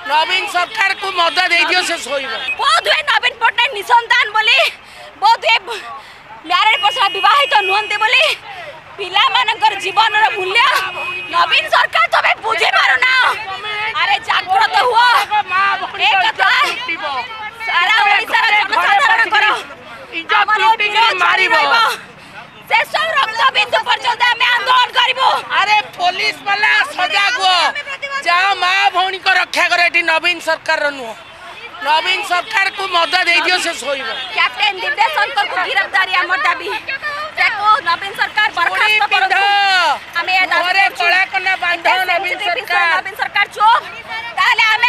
नवीन सरकार को मद दे दियो से सोइबो बहुत हुए नवीन पटनायक निसंतान बोली बहुत हुए मैरिड पर्सन विवाहित नुहंते बोली पिला मानकर जीवन रो मूल्य नवीन सरकार तबे बुझे पारो ना। अरे जागृत हुआ एक कथा सारा ओडिसा रा जनसाधारण करो इज्जत लूटी के मारिबो से सब रक्त बिंदु पर्यंत हम आंदोलन करबो। अरे पुलिस वाला सजाग हो जाओ माँ भौणी को रक्षा करे एटी नवीन सरकार रो नुह नवीन सरकार को मद दे दियो से सोइबो कैप्टन दिव्य शंकर को गिरफ्तारी हमर दाबी देखो नवीन सरकार बर्खास्त करो हमें घरे कला कना बांधो नवीन सरकार चुप ताले